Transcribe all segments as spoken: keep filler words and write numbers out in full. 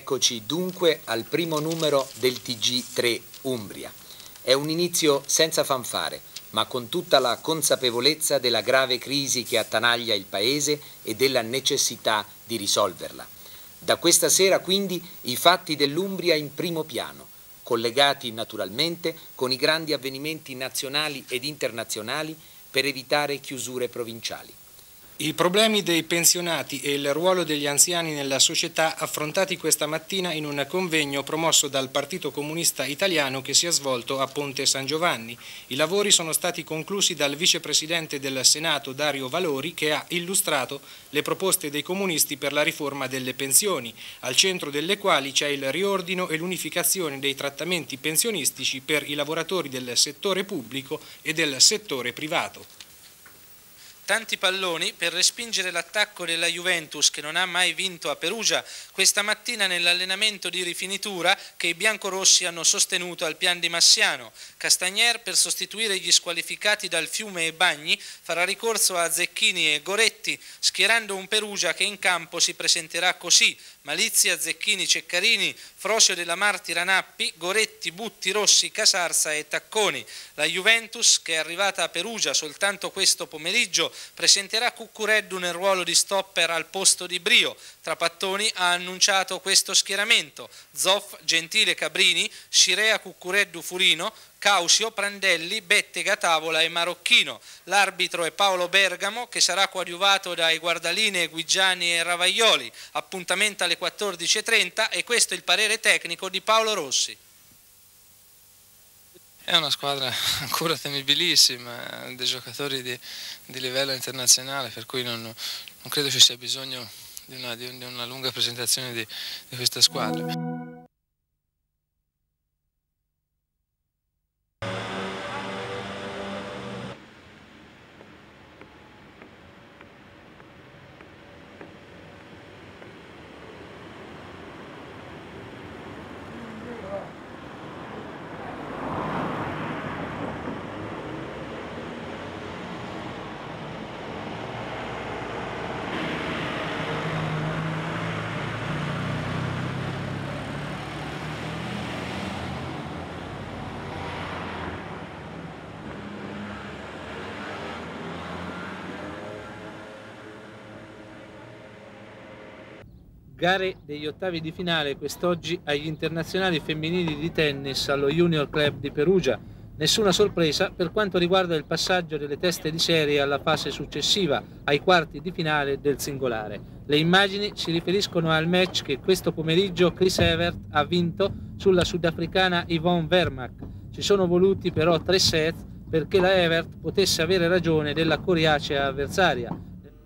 Eccoci dunque al primo numero del T G tre Umbria. È un inizio senza fanfare, ma con tutta la consapevolezza della grave crisi che attanaglia il Paese e della necessità di risolverla. Da questa sera quindi i fatti dell'Umbria in primo piano, collegati naturalmente con i grandi avvenimenti nazionali ed internazionali per evitare chiusure provinciali. I problemi dei pensionati e il ruolo degli anziani nella società affrontati questa mattina in un convegno promosso dal Partito Comunista Italiano che si è svolto a Ponte San Giovanni. I lavori sono stati conclusi dal vicepresidente del Senato Dario Valori, che ha illustrato le proposte dei comunisti per la riforma delle pensioni, al centro delle quali c'è il riordino e l'unificazione dei trattamenti pensionistici per i lavoratori del settore pubblico e del settore privato. Tanti palloni per respingere l'attacco della Juventus, che non ha mai vinto a Perugia, questa mattina nell'allenamento di rifinitura che i biancorossi hanno sostenuto al Pian di Massiano. Castagner, per sostituire gli squalificati dal Fiume e Bagni, farà ricorso a Zecchini e Goretti, schierando un Perugia che in campo si presenterà così: Malizia, Zecchini, Ceccarini, Frosio della Martira, Nappi, Goretti, Butti, Rossi, Casarsa e Tacconi. La Juventus, che è arrivata a Perugia soltanto questo pomeriggio, presenterà Cuccureddu nel ruolo di stopper al posto di Brio. Trapattoni ha annunciato questo schieramento: Zoff, Gentile, Cabrini, Scirea, Cuccureddu, Furino, Causio, Prandelli, Bettega, Tavola e Marocchino. L'arbitro è Paolo Bergamo, che sarà coadiuvato dai guardalinee Guigiani e Ravaioli. Appuntamento alle quattordici e trenta e questo è il parere tecnico di Paolo Rossi. È una squadra ancora temibilissima, dei giocatori di, di livello internazionale, per cui non, non credo ci sia bisogno di una, di una lunga presentazione di, di questa squadra. Gare degli ottavi di finale quest'oggi agli internazionali femminili di tennis allo Junior Club di Perugia. Nessuna sorpresa per quanto riguarda il passaggio delle teste di serie alla fase successiva, ai quarti di finale del singolare. Le immagini si riferiscono al match che questo pomeriggio Chris Evert ha vinto sulla sudafricana Yvonne Vermaak. Ci sono voluti però tre set perché la Evert potesse avere ragione della coriacea avversaria.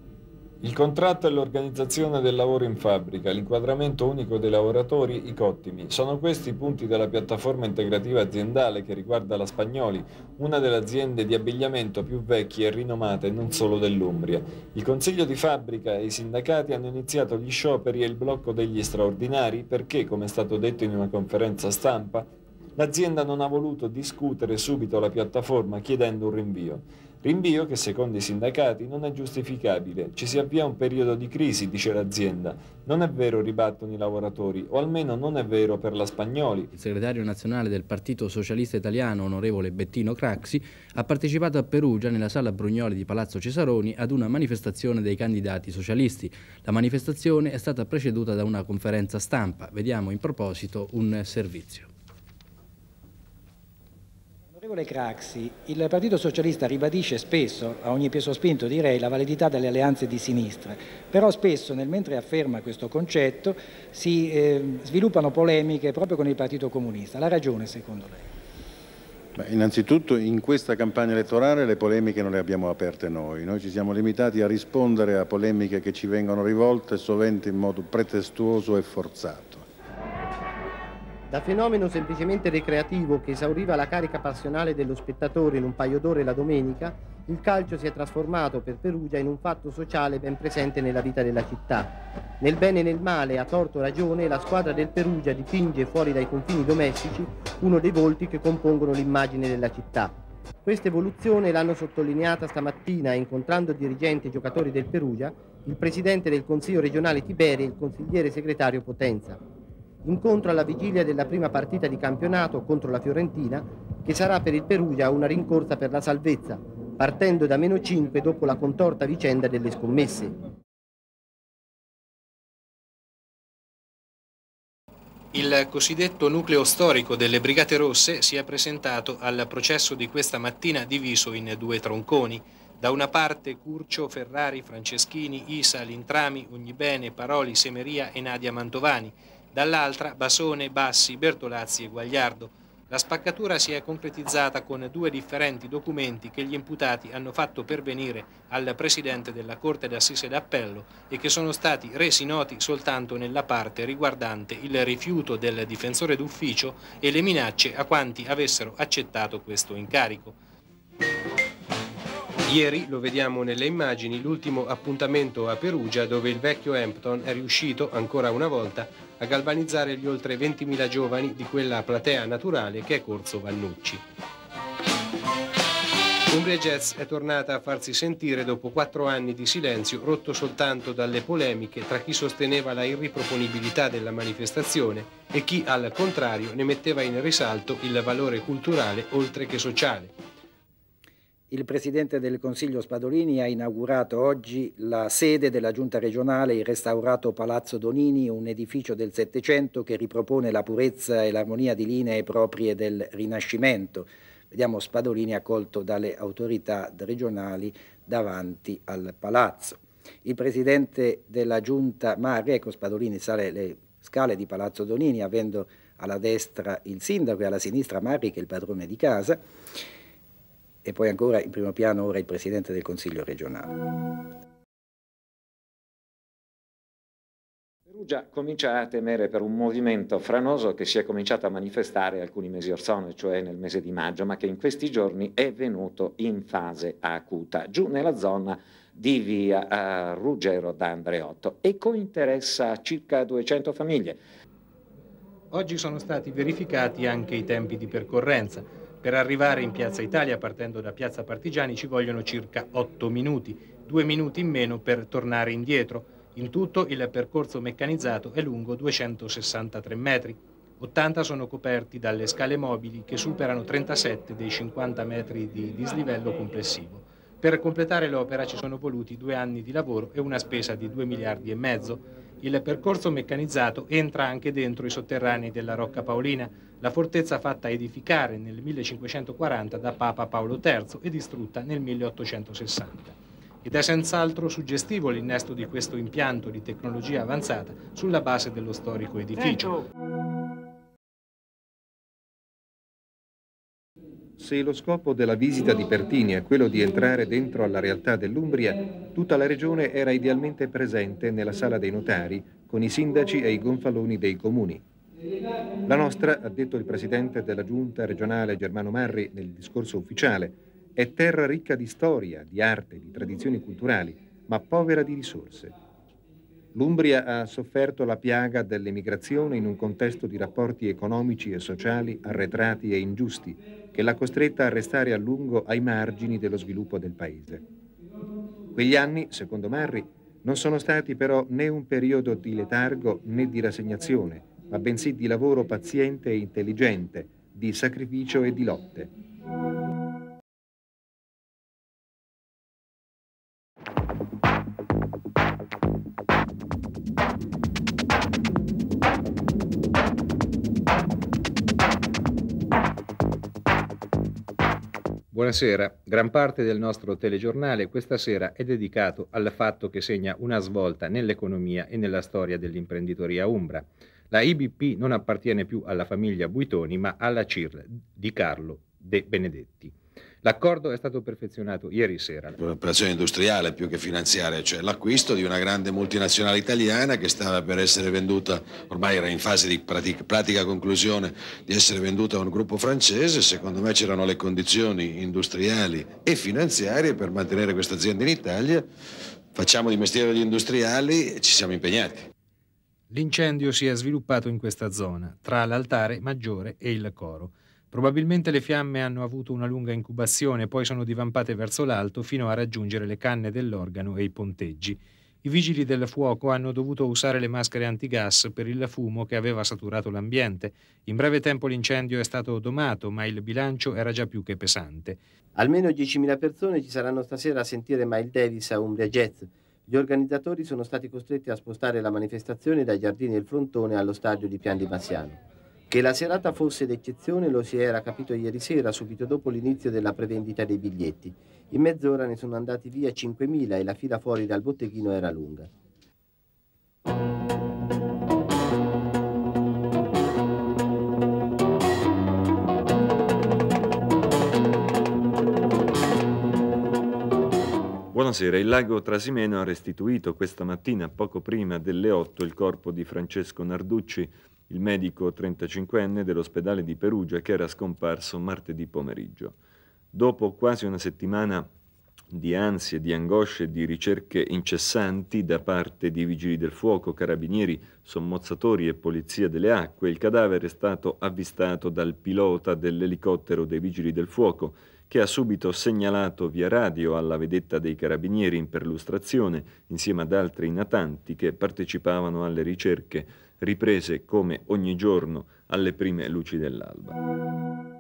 Il contratto e l'organizzazione del lavoro in fabbrica, l'inquadramento unico dei lavoratori, i cottimi. Sono questi i punti della piattaforma integrativa aziendale che riguarda la Spagnoli, una delle aziende di abbigliamento più vecchie e rinomate non solo dell'Umbria. Il consiglio di fabbrica e i sindacati hanno iniziato gli scioperi e il blocco degli straordinari perché, come è stato detto in una conferenza stampa, l'azienda non ha voluto discutere subito la piattaforma chiedendo un rinvio. Rinvio che secondo i sindacati non è giustificabile. Ci si avvia un periodo di crisi, dice l'azienda. Non è vero, ribattono i lavoratori, o almeno non è vero per la Spagnoli. Il segretario nazionale del Partito Socialista Italiano, onorevole Bettino Craxi, ha partecipato a Perugia nella sala Brugnoli di Palazzo Cesaroni ad una manifestazione dei candidati socialisti. La manifestazione è stata preceduta da una conferenza stampa. Vediamo in proposito un servizio. Onorevole Craxi, il Partito Socialista ribadisce spesso, a ogni piè sospinto direi, la validità delle alleanze di sinistra, però spesso nel mentre afferma questo concetto si eh, sviluppano polemiche proprio con il Partito Comunista. La ragione secondo lei? Beh, innanzitutto in questa campagna elettorale le polemiche non le abbiamo aperte noi, noi ci siamo limitati a rispondere a polemiche che ci vengono rivolte sovente in modo pretestuoso e forzato. Da fenomeno semplicemente ricreativo che esauriva la carica passionale dello spettatore in un paio d'ore la domenica, il calcio si è trasformato per Perugia in un fatto sociale ben presente nella vita della città. Nel bene e nel male, a torto ragione, la squadra del Perugia dipinge fuori dai confini domestici uno dei volti che compongono l'immagine della città. Questa evoluzione l'hanno sottolineata stamattina, incontrando dirigenti e giocatori del Perugia, il presidente del Consiglio regionale Tiberi e il consigliere segretario Potenza. incontro alla vigilia della prima partita di campionato contro la Fiorentina, che sarà per il Perugia una rincorsa per la salvezza, partendo da meno cinque dopo la contorta vicenda delle scommesse. Il cosiddetto nucleo storico delle Brigate Rosse si è presentato al processo di questa mattina diviso in due tronconi. Da una parte Curcio, Ferrari, Franceschini, Isa, Lintrami, Ognibene, Paroli, Semeria e Nadia Mantovani. Dall'altra Basone, Bassi, Bertolazzi e Guagliardo. La spaccatura si è concretizzata con due differenti documenti che gli imputati hanno fatto pervenire al Presidente della Corte d'Assise d'Appello e che sono stati resi noti soltanto nella parte riguardante il rifiuto del difensore d'ufficio e le minacce a quanti avessero accettato questo incarico. Ieri, lo vediamo nelle immagini, l'ultimo appuntamento a Perugia dove il vecchio Hampton è riuscito ancora una volta a galvanizzare gli oltre ventimila giovani di quella platea naturale che è Corso Vannucci. Umbria Jazz è tornata a farsi sentire dopo quattro anni di silenzio rotto soltanto dalle polemiche tra chi sosteneva la irriproponibilità della manifestazione e chi al contrario ne metteva in risalto il valore culturale oltre che sociale. Il Presidente del Consiglio Spadolini ha inaugurato oggi la sede della Giunta regionale, il restaurato Palazzo Donini, un edificio del Settecento che ripropone la purezza e l'armonia di linee proprie del Rinascimento. Vediamo Spadolini accolto dalle autorità regionali davanti al palazzo. Il Presidente della Giunta Marri, ecco Spadolini sale le scale di Palazzo Donini avendo alla destra il Sindaco e alla sinistra Marri che è il padrone di casa. E poi ancora in primo piano ora il Presidente del Consiglio regionale. Perugia comincia a temere per un movimento franoso che si è cominciato a manifestare alcuni mesi or sono, cioè nel mese di maggio, ma che in questi giorni è venuto in fase acuta, giù nella zona di via uh, Ruggero d'Andreotto e cointeressa circa duecento famiglie. Oggi sono stati verificati anche i tempi di percorrenza. Per arrivare in Piazza Italia partendo da Piazza Partigiani ci vogliono circa otto minuti, due minuti in meno per tornare indietro. In tutto il percorso meccanizzato è lungo duecentosessantatré metri. ottanta sono coperti dalle scale mobili che superano trentasette dei cinquanta metri di dislivello complessivo. Per completare l'opera ci sono voluti due anni di lavoro e una spesa di due miliardi e mezzo. Il percorso meccanizzato entra anche dentro i sotterranei della Rocca Paolina, la fortezza fatta edificare nel millecinquecentoquaranta da Papa Paolo terzo e distrutta nel milleottocentosessanta. Ed è senz'altro suggestivo l'innesto di questo impianto di tecnologia avanzata sulla base dello storico edificio. Se lo scopo della visita di Pertini è quello di entrare dentro alla realtà dell'Umbria, tutta la regione era idealmente presente nella sala dei notari con i sindaci e i gonfaloni dei comuni. La nostra, ha detto il presidente della giunta regionale Germano Marri nel discorso ufficiale, è terra ricca di storia, di arte, di tradizioni culturali, ma povera di risorse. L'Umbria ha sofferto la piaga dell'emigrazione in un contesto di rapporti economici e sociali arretrati e ingiusti, che l'ha costretta a restare a lungo ai margini dello sviluppo del paese. Quegli anni, secondo Marri, non sono stati però né un periodo di letargo né di rassegnazione, ma bensì di lavoro paziente e intelligente, di sacrificio e di lotte. Buonasera, gran parte del nostro telegiornale questa sera è dedicato al fatto che segna una svolta nell'economia e nella storia dell'imprenditoria umbra. La I B P non appartiene più alla famiglia Buitoni ma alla C I R di Carlo De Benedetti. L'accordo è stato perfezionato ieri sera. Un'operazione industriale più che finanziaria, cioè l'acquisto di una grande multinazionale italiana che stava per essere venduta, ormai era in fase di pratica, pratica conclusione di essere venduta a un gruppo francese. Secondo me c'erano le condizioni industriali e finanziarie per mantenere questa azienda in Italia. Facciamo di mestiere gli industriali e ci siamo impegnati. L'incendio si è sviluppato in questa zona, tra l'altare maggiore e il coro. Probabilmente le fiamme hanno avuto una lunga incubazione, poi sono divampate verso l'alto fino a raggiungere le canne dell'organo e i ponteggi. I vigili del fuoco hanno dovuto usare le maschere antigas per il fumo che aveva saturato l'ambiente. In breve tempo l'incendio è stato domato, ma il bilancio era già più che pesante. Almeno diecimila persone ci saranno stasera a sentire Miles Davis a Umbria Jazz. Gli organizzatori sono stati costretti a spostare la manifestazione dai giardini del Frontone allo stadio di Pian di Massiano. Che la serata fosse d'eccezione lo si era capito ieri sera, subito dopo l'inizio della prevendita dei biglietti. In mezz'ora ne sono andati via cinquemila e la fila fuori dal botteghino era lunga. Buonasera, il Lago Trasimeno ha restituito questa mattina, poco prima delle otto, il corpo di Francesco Narducci, il medico trentacinquenne dell'ospedale di Perugia che era scomparso martedì pomeriggio. Dopo quasi una settimana di ansie, di angosce e di ricerche incessanti da parte di vigili del fuoco, carabinieri, sommozzatori e polizia delle acque, il cadavere è stato avvistato dal pilota dell'elicottero dei vigili del fuoco, che ha subito segnalato via radio alla vedetta dei carabinieri in perlustrazione, insieme ad altri natanti che partecipavano alle ricerche riprese come ogni giorno alle prime luci dell'alba.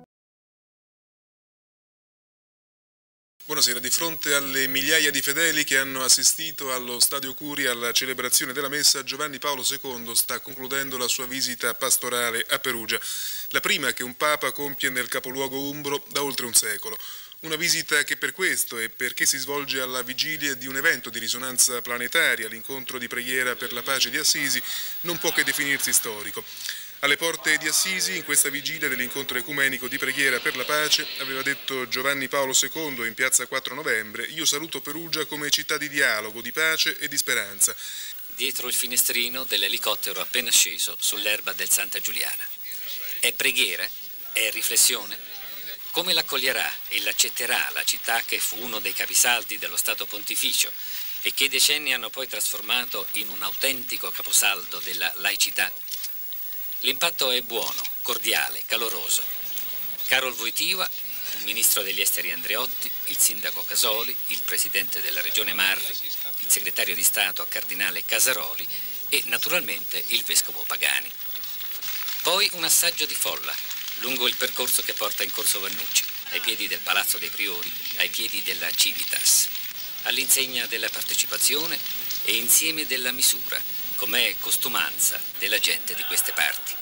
Buonasera, di fronte alle migliaia di fedeli che hanno assistito allo Stadio Curi alla celebrazione della messa, Giovanni Paolo secondo sta concludendo la sua visita pastorale a Perugia, la prima che un Papa compie nel capoluogo umbro da oltre un secolo. Una visita che per questo e perché si svolge alla vigilia di un evento di risonanza planetaria, l'incontro di preghiera per la pace di Assisi, non può che definirsi storico. Alle porte di Assisi, in questa vigilia dell'incontro ecumenico di preghiera per la pace, aveva detto Giovanni Paolo secondo in piazza quattro novembre: io saluto Perugia come città di dialogo, di pace e di speranza. Dietro il finestrino dell'elicottero appena sceso sull'erba del Santa Giuliana. È preghiera? È riflessione? Come l'accoglierà e l'accetterà la città che fu uno dei capisaldi dello Stato Pontificio e che decenni hanno poi trasformato in un autentico caposaldo della laicità? L'impatto è buono, cordiale, caloroso. Karol Wojtyła, il ministro degli esteri Andreotti, il sindaco Casoli, il presidente della regione Marri, il segretario di Stato cardinale Casaroli e naturalmente il vescovo Pagani. Poi un assaggio di folla lungo il percorso che porta in Corso Vannucci, ai piedi del Palazzo dei Priori, ai piedi della Civitas, all'insegna della partecipazione e insieme della misura, com'è costumanza della gente di queste parti.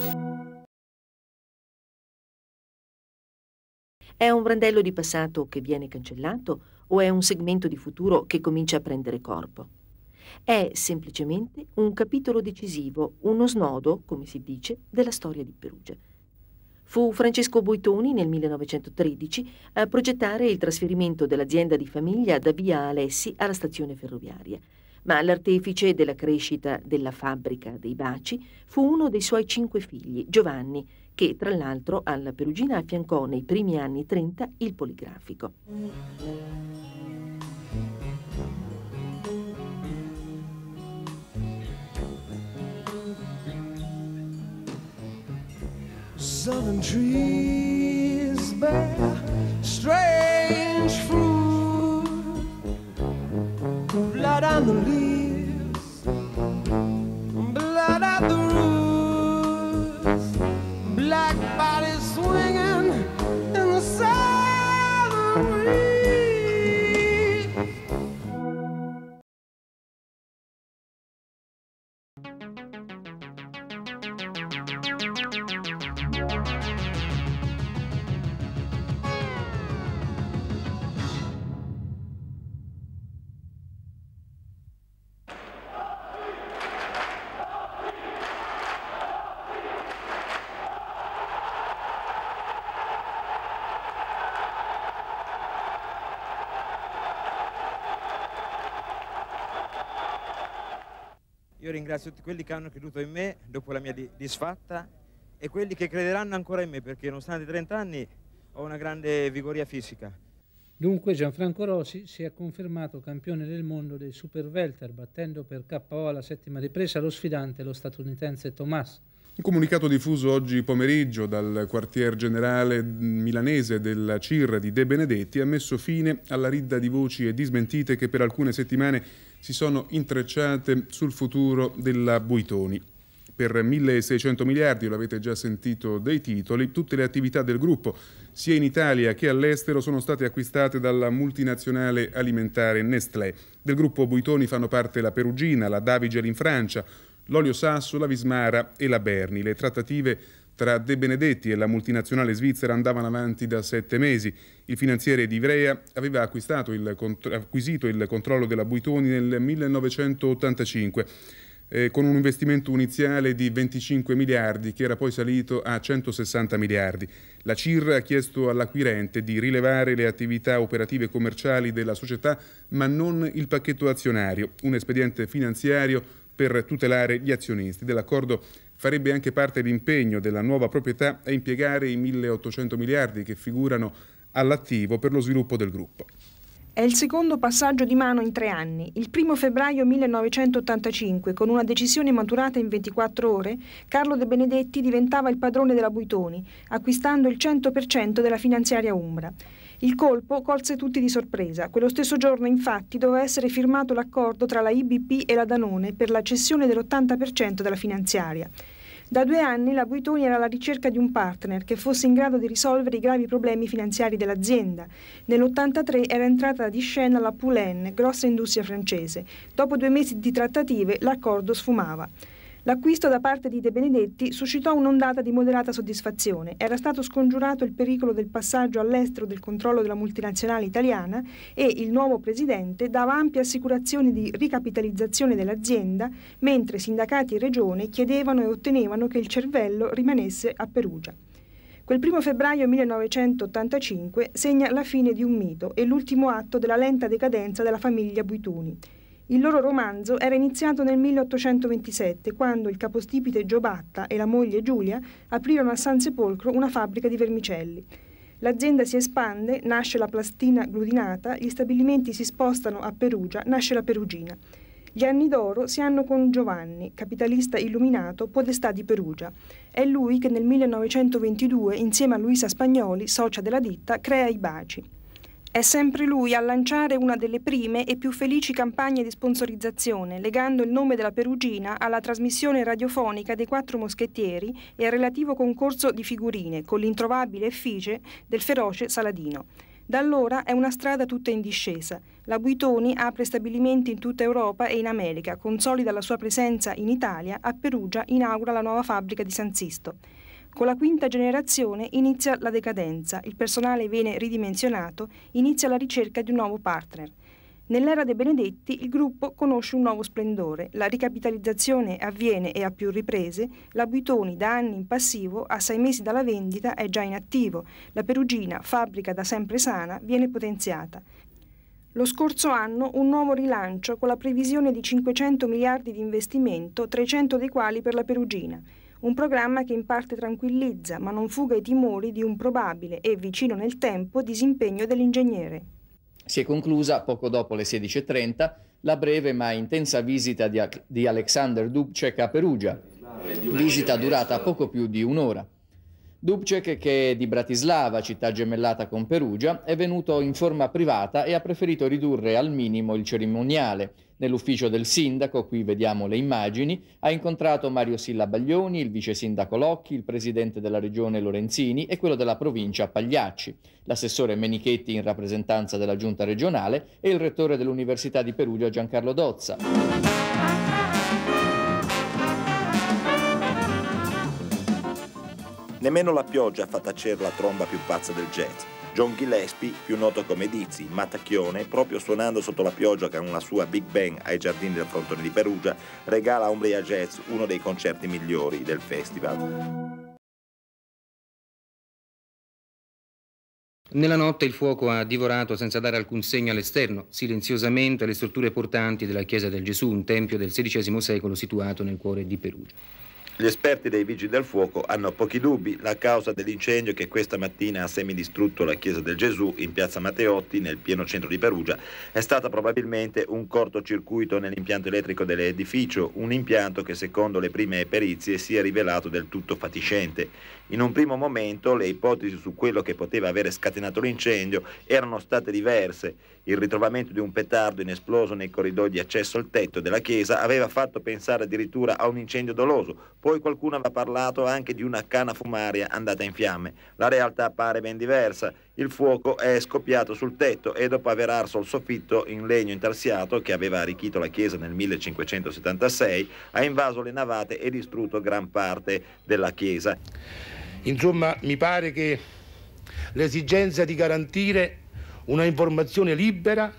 È un brandello di passato che viene cancellato o è un segmento di futuro che comincia a prendere corpo? È semplicemente un capitolo decisivo, uno snodo, come si dice, della storia di Perugia. Fu Francesco Boitoni nel millenovecentotredici a progettare il trasferimento dell'azienda di famiglia da via Alessi alla stazione ferroviaria, ma l'artefice della crescita della fabbrica dei baci fu uno dei suoi cinque figli, Giovanni, che tra l'altro alla Perugina affiancò nei primi anni trenta il poligrafico. Southern trees bear strange fruit, blood on the leaves, blood on the roots, black bodies swinging in the southern breeze. Io ringrazio tutti quelli che hanno creduto in me dopo la mia disfatta e quelli che crederanno ancora in me, perché nonostante trenta anni ho una grande vigoria fisica. Dunque Gianfranco Rosi si è confermato campione del mondo dei super welter, battendo per K O alla settima ripresa lo sfidante, lo statunitense Thomas. Un comunicato diffuso oggi pomeriggio dal quartier generale milanese della C I R di De Benedetti ha messo fine alla ridda di voci e di smentite che per alcune settimane si sono intrecciate sul futuro della Buitoni. Per milleseicento miliardi, lo avete già sentito dai titoli, tutte le attività del gruppo, sia in Italia che all'estero, sono state acquistate dalla multinazionale alimentare Nestlé. Del gruppo Buitoni fanno parte la Perugina, la Davigel in Francia, l'Olio Sasso, la Vismara e la Berni. Le trattative tra De Benedetti e la multinazionale svizzera andavano avanti da sette mesi. Il finanziere di Ivrea aveva acquistato il, acquisito il controllo della Buitoni nel millenovecentottantacinque. Eh, con un investimento iniziale di venticinque miliardi che era poi salito a centosessanta miliardi. La C I R ha chiesto all'acquirente di rilevare le attività operative e commerciali della società ma non il pacchetto azionario, un espediente finanziario per tutelare gli azionisti. Dell'accordo farebbe anche parte l'impegno della nuova proprietà a impiegare i milleottocento miliardi che figurano all'attivo per lo sviluppo del gruppo. È il secondo passaggio di mano in tre anni. Il primo febbraio millenovecentottantacinque, con una decisione maturata in ventiquattro ore, Carlo De Benedetti diventava il padrone della Buitoni, acquistando il cento per cento della finanziaria Umbra. Il colpo colse tutti di sorpresa. Quello stesso giorno, infatti, doveva essere firmato l'accordo tra la I B P e la Danone per la cessione dell'ottanta per cento della finanziaria. Da due anni la Buitoni era alla ricerca di un partner che fosse in grado di risolvere i gravi problemi finanziari dell'azienda. Nell'ottantatré era entrata di scena la Poulain, grossa industria francese. Dopo due mesi di trattative l'accordo sfumava. L'acquisto da parte di De Benedetti suscitò un'ondata di moderata soddisfazione. Era stato scongiurato il pericolo del passaggio all'estero del controllo della multinazionale italiana e il nuovo presidente dava ampie assicurazioni di ricapitalizzazione dell'azienda, mentre sindacati e regione chiedevano e ottenevano che il cervello rimanesse a Perugia. Quel primo febbraio millenovecentottantacinque segna la fine di un mito e l'ultimo atto della lenta decadenza della famiglia Buitoni. Il loro romanzo era iniziato nel milleottocentoventisette, quando il capostipite Giobatta e la moglie Giulia aprirono a San Sepolcro una fabbrica di vermicelli. L'azienda si espande, nasce la plastina gludinata, gli stabilimenti si spostano a Perugia, nasce la Perugina. Gli anni d'oro si hanno con Giovanni, capitalista illuminato, podestà di Perugia. È lui che nel millenovecentoventidue, insieme a Luisa Spagnoli, socia della ditta, crea i Baci. È sempre lui a lanciare una delle prime e più felici campagne di sponsorizzazione, legando il nome della Perugina alla trasmissione radiofonica dei Quattro Moschettieri e al relativo concorso di figurine, con l'introvabile effigie del feroce Saladino. Da allora è una strada tutta in discesa. La Buitoni apre stabilimenti in tutta Europa e in America, consolida la sua presenza in Italia, a Perugia inaugura la nuova fabbrica di San Sisto. Con la quinta generazione inizia la decadenza, il personale viene ridimensionato, inizia la ricerca di un nuovo partner. Nell'era De Benedetti il gruppo conosce un nuovo splendore, la ricapitalizzazione avviene e a più riprese, la Buitoni da anni in passivo, a sei mesi dalla vendita è già in attivo, la Perugina, fabbrica da sempre sana, viene potenziata. Lo scorso anno un nuovo rilancio con la previsione di cinquecento miliardi di investimento, trecento dei quali per la Perugina. Un programma che in parte tranquillizza, ma non fuga i timori di un probabile e vicino nel tempo disimpegno dell'ingegnere. Si è conclusa, poco dopo le sedici e trenta, la breve ma intensa visita di, di Alexander Dubček a Perugia, visita durata poco più di un'ora. Dubček, che è di Bratislava, città gemellata con Perugia, è venuto in forma privata e ha preferito ridurre al minimo il cerimoniale. Nell'ufficio del sindaco, qui vediamo le immagini, ha incontrato Mario Silla Baglioni, il vice sindaco Locchi, il presidente della regione Lorenzini e quello della provincia Pagliacci, l'assessore Menichetti in rappresentanza della giunta regionale e il rettore dell'Università di Perugia Giancarlo Dozza. Nemmeno la pioggia fa tacere la tromba più pazza del jazz. John Gillespie, più noto come Dizzy, Matacchione, proprio suonando sotto la pioggia con la sua Big Band ai giardini del Frontone di Perugia, regala a Umbria Jazz uno dei concerti migliori del festival. Nella notte il fuoco ha divorato senza dare alcun segno all'esterno, silenziosamente, le strutture portanti della Chiesa del Gesù, un tempio del sedicesimo secolo situato nel cuore di Perugia. Gli esperti dei Vigili del Fuoco hanno pochi dubbi. La causa dell'incendio che questa mattina ha semidistrutto la chiesa del Gesù in piazza Matteotti, nel pieno centro di Perugia, è stata probabilmente un cortocircuito nell'impianto elettrico dell'edificio, un impianto che secondo le prime perizie si è rivelato del tutto fatiscente. In un primo momento le ipotesi su quello che poteva avere scatenato l'incendio erano state diverse. Il ritrovamento di un petardo inesploso nei corridoi di accesso al tetto della chiesa aveva fatto pensare addirittura a un incendio doloso. Poi qualcuno aveva parlato anche di una canna fumaria andata in fiamme. La realtà pare ben diversa. Il fuoco è scoppiato sul tetto e dopo aver arso il soffitto in legno intarsiato che aveva arricchito la chiesa nel millecinquecentosettantasei, ha invaso le navate e distrutto gran parte della chiesa. Insomma, mi pare che l'esigenza di garantire una informazione libera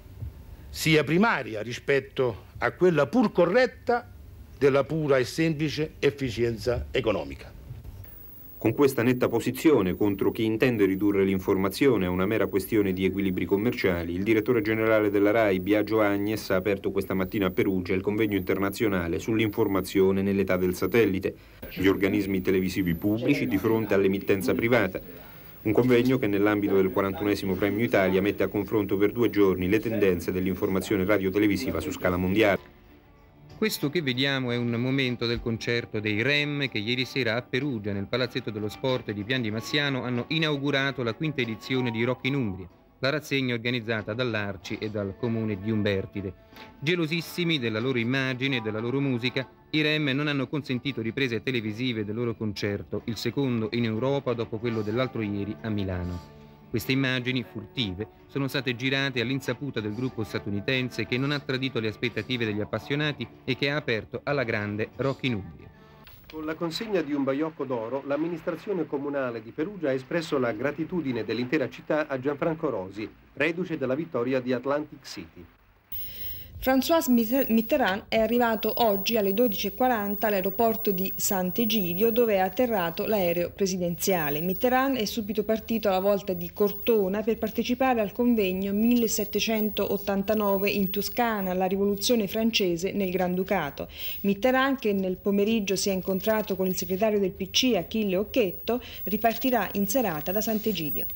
sia primaria rispetto a quella pur corretta della pura e semplice efficienza economica. Con questa netta posizione contro chi intende ridurre l'informazione a una mera questione di equilibri commerciali, il direttore generale della RAI, Biagio Agnes, ha aperto questa mattina a Perugia il convegno internazionale sull'informazione nell'età del satellite, gli organismi televisivi pubblici di fronte all'emittenza privata. Un convegno che nell'ambito del quarantunesimo Premio Italia mette a confronto per due giorni le tendenze dell'informazione radiotelevisiva su scala mondiale. Questo che vediamo è un momento del concerto dei R E M che ieri sera a Perugia, nel Palazzetto dello Sport di Pian di Massiano, hanno inaugurato la quinta edizione di Rock in Umbria, la rassegna organizzata dall'Arci e dal comune di Umbertide. Gelosissimi della loro immagine e della loro musica, i R E M non hanno consentito riprese televisive del loro concerto, il secondo in Europa dopo quello dell'altro ieri a Milano. Queste immagini furtive sono state girate all'insaputa del gruppo statunitense che non ha tradito le aspettative degli appassionati e che ha aperto alla grande Rock in Umbria. Con la consegna di un baiocco d'oro, l'amministrazione comunale di Perugia ha espresso la gratitudine dell'intera città a Gianfranco Rosi, reduce dalla vittoria di Atlantic City. François Mitterrand è arrivato oggi alle dodici e quaranta all'aeroporto di Sant'Egidio, dove è atterrato l'aereo presidenziale. Mitterrand è subito partito alla volta di Cortona per partecipare al convegno millesettecentottantanove in Toscana, alla rivoluzione francese nel Granducato. Mitterrand, che nel pomeriggio si è incontrato con il segretario del P C Achille Occhetto, ripartirà in serata da Sant'Egidio.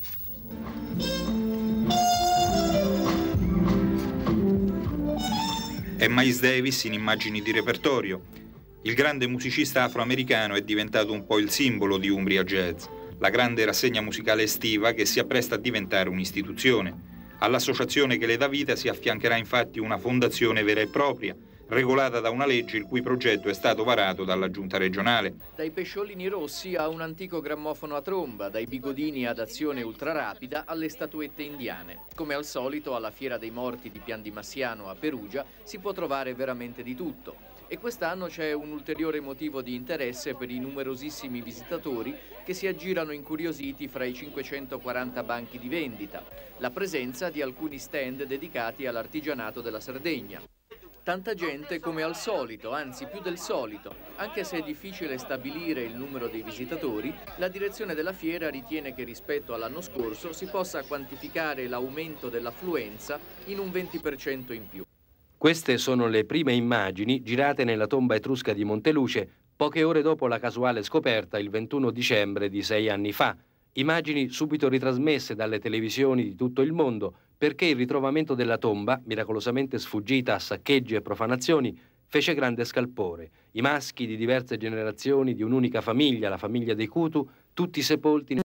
È Miles Davis in immagini di repertorio. Il grande musicista afroamericano è diventato un po' il simbolo di Umbria Jazz, la grande rassegna musicale estiva che si appresta a diventare un'istituzione. All'associazione che le dà vita si affiancherà infatti una fondazione vera e propria, regolata da una legge il cui progetto è stato varato dalla giunta regionale. Dai pesciolini rossi a un antico grammofono a tromba, dai bigodini ad azione ultrarapida alle statuette indiane. Come al solito alla Fiera dei Morti di Pian di Massiano a Perugia si può trovare veramente di tutto. E quest'anno c'è un ulteriore motivo di interesse per i numerosissimi visitatori che si aggirano incuriositi fra i cinquecentoquaranta banchi di vendita, la presenza di alcuni stand dedicati all'artigianato della Sardegna. Tanta gente come al solito, anzi più del solito. Anche se è difficile stabilire il numero dei visitatori, la direzione della fiera ritiene che rispetto all'anno scorso si possa quantificare l'aumento dell'affluenza in un venti per cento in più. Queste sono le prime immagini girate nella tomba etrusca di Monteluce poche ore dopo la casuale scoperta il ventuno dicembre di sei anni fa. Immagini subito ritrasmesse dalle televisioni di tutto il mondo perché il ritrovamento della tomba, miracolosamente sfuggita a saccheggi e profanazioni, fece grande scalpore. I maschi di diverse generazioni di un'unica famiglia, la famiglia dei Cutu, tutti sepolti